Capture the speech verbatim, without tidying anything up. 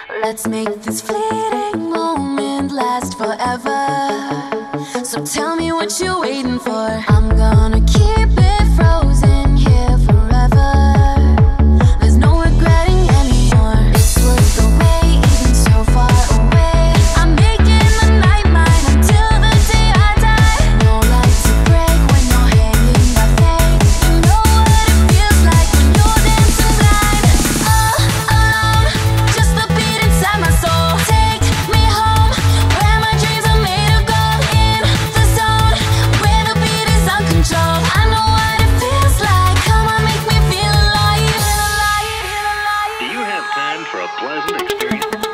Let's make this fleeting moment last forever. So tell me what you're waiting for. I'm gonna keep it frozen here forever. There's no regretting anymore. This was the way, even so far away. I'm making the night mine until the day I die. No light to break when you're hanging by faith. You know what it feels like when you're dancing blind. All alone, just the beat inside my soul. Take me home, where my dreams are made of gold. In the zone, where the beat is uncontrolled. I know what it feels like. Come on, make me feel alive. Feel alive, feel alive. Do you have time for a pleasant experience?